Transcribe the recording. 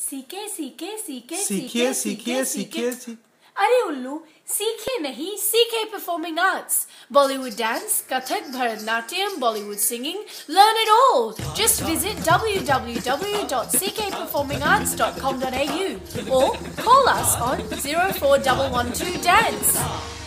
सीखे सीखे सीखे सीखिए सीखिए सीखिए अरे उल्लू, सीखे नहीं सीखे performing arts. Bollywood dance, Kathak, Bharatanatyam, Bollywood singing, learn it all. Just visit www.ckperformingarts.com.au or call us on 04112 dance.